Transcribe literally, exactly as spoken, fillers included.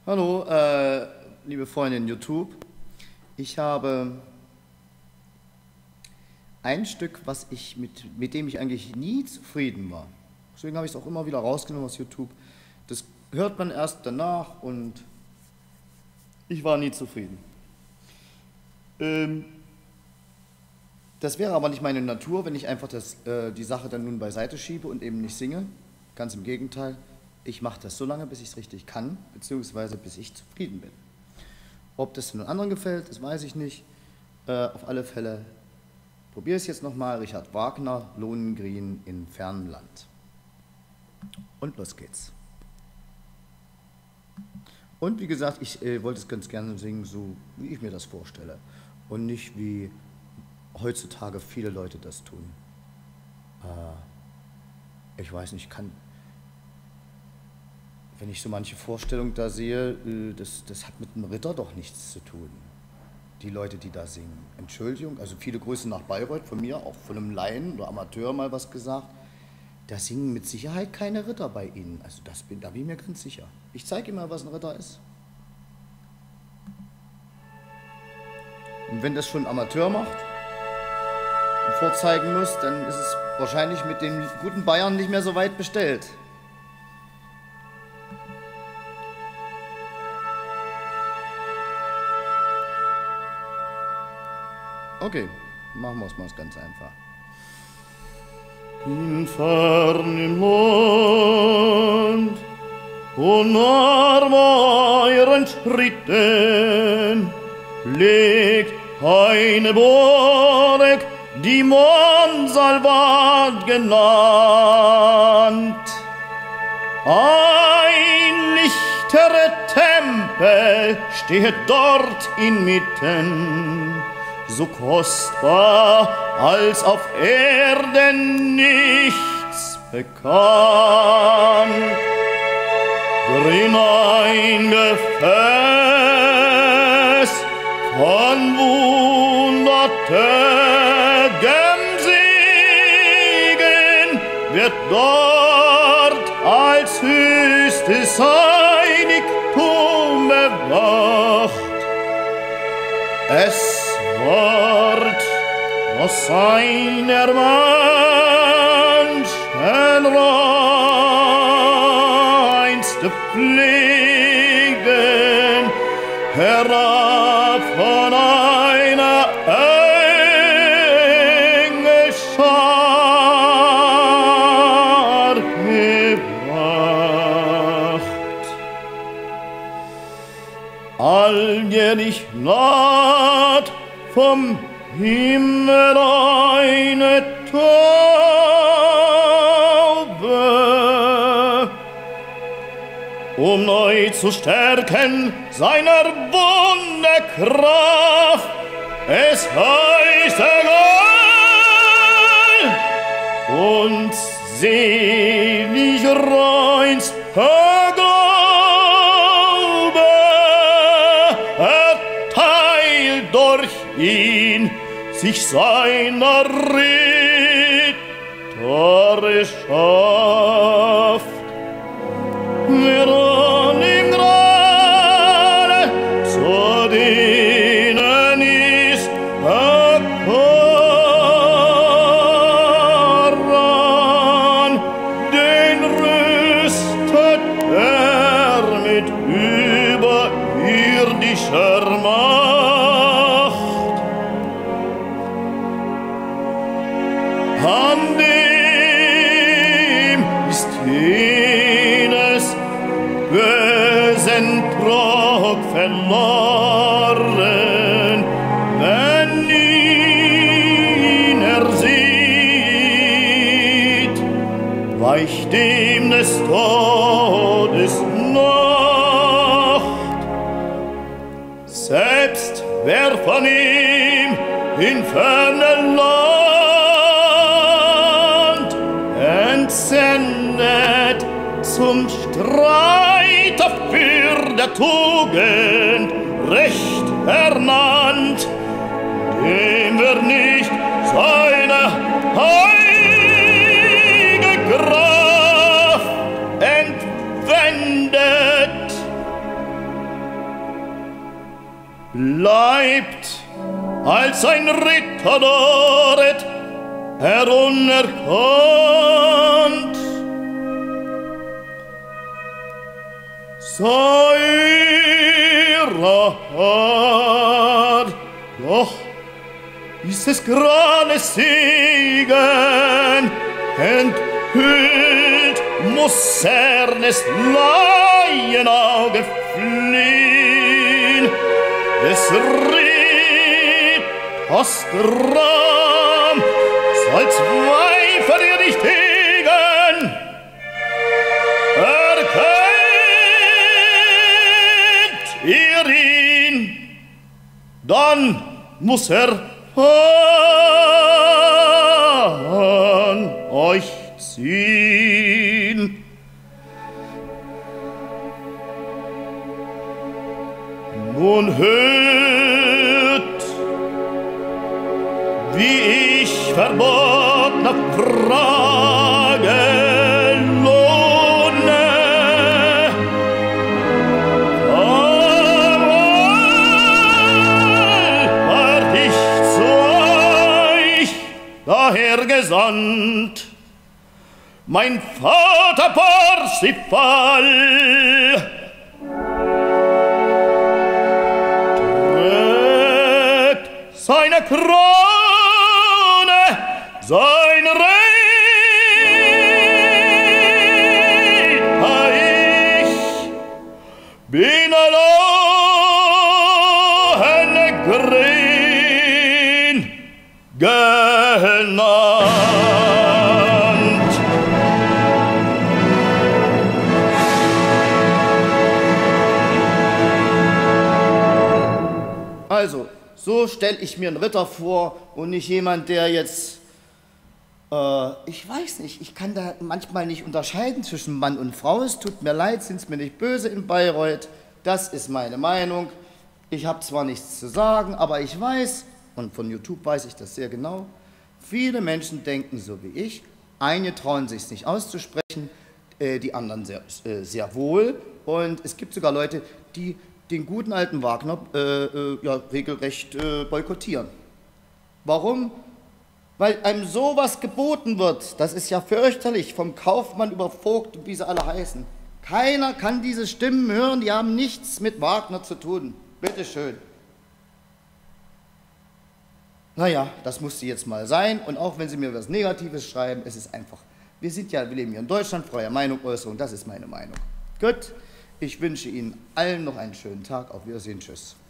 Hallo, äh, liebe Freunde in YouTube. Ich habe ein Stück, was ich mit, mit dem ich eigentlich nie zufrieden war. Deswegen habe ich es auch immer wieder rausgenommen aus YouTube. Das hört man erst danach und ich war nie zufrieden. Ähm, das wäre aber nicht meine Natur, wenn ich einfach das, äh, die Sache dann nun beiseite schiebe und eben nicht singe. Ganz im Gegenteil. Ich mache das so lange, bis ich es richtig kann, beziehungsweise bis ich zufrieden bin. Ob das den anderen gefällt, das weiß ich nicht. Äh, auf alle Fälle probiere ich es jetzt nochmal. Richard Wagner, Lohengrin in fernem Land. Und los geht's. Und wie gesagt, ich äh, wollte es ganz gerne singen, so wie ich mir das vorstelle. Und nicht wie heutzutage viele Leute das tun. Äh, ich weiß nicht, kann... Wenn ich so manche Vorstellungen da sehe, das, das hat mit einem Ritter doch nichts zu tun. Die Leute, die da singen. Entschuldigung, also viele Grüße nach Bayreuth von mir, auch von einem Laien oder Amateur mal was gesagt. Da singen mit Sicherheit keine Ritter bei Ihnen. Also das bin, da bin ich mir ganz sicher. Ich zeige Ihnen mal, was ein Ritter ist. Und wenn das schon ein Amateur macht und vorzeigen muss, dann ist es wahrscheinlich mit den guten Bayern nicht mehr so weit bestellt. Okay, machen wir es mal ganz einfach. In fernem Land, unter euren Schritten liegt eine Burg, die Monsalvat genannt. Ein lichterer Tempel steht dort inmitten, so kostbar als auf Erden nichts bekannt. Drin ein Gefäß von hunderttägem Segen wird dort als höchstes Heiligtum bewacht. Es Wort, was seiner Menschen reinste Pflegen herab von einer Engelschar gebracht. Alljährlich naht vom Himmel eine Taube, um neu zu stärken seiner Wunderkraft. Es heißt egal und selig reinst Glaube erteilt durch ihn sich seiner Ritterschaft. Wer an ihm gerade zu dienen ist, erkoren, den rüstet er mit überirdischer Macht. An dem ist jenes bösen Trog verloren, wenn ihn er sieht, weicht dem des Todes Nacht. Selbst wer von ihm in fernem Land entsendet zum Streit für der Tugend Recht ernannt, dem wird nicht seine heilige Kraft entwendet. bleibt als ein Ritter dort herunerkannt. Seiner Art, doch ist es grale Segen, enthüllt muss er des Laienauge fliehen, des Ritters Ram soll Zweifel ihr nicht hegen. Erkennt ihr ihn, dann muss er an euch ziehen. Nun hört, wie ich verbotener Frage lohne. Einmal ward ich zu euch daher gesandt, mein Vater Parsifal trägt seine Krone, sein Reiter, ich bin allein Grin genannt. Also, so stelle ich mir einen Ritter vor und nicht jemand, der jetzt, äh, ich weiß nicht, ich kann da manchmal nicht unterscheiden zwischen Mann und Frau. Es tut mir leid, sind es mir nicht böse in Bayreuth. Das ist meine Meinung. Ich habe zwar nichts zu sagen, aber ich weiß, und von YouTube weiß ich das sehr genau, viele Menschen denken so wie ich. Einige trauen sich es nicht auszusprechen, äh, die anderen sehr, äh, sehr wohl. Und es gibt sogar Leute, die den guten alten Wagner äh, äh, ja, regelrecht äh, boykottieren. Warum? Weil einem sowas geboten wird. Das ist ja fürchterlich, vom Kaufmann über Vogt und wie sie alle heißen. Keiner kann diese Stimmen hören, die haben nichts mit Wagner zu tun. Bitte schön. Naja, das musste jetzt mal sein. Und auch wenn Sie mir was Negatives schreiben, es ist einfach, wir sind ja, wir leben hier in Deutschland, freie Meinungsäußerung, das ist meine Meinung. Gut. Ich wünsche Ihnen allen noch einen schönen Tag. Auf Wiedersehen. Tschüss.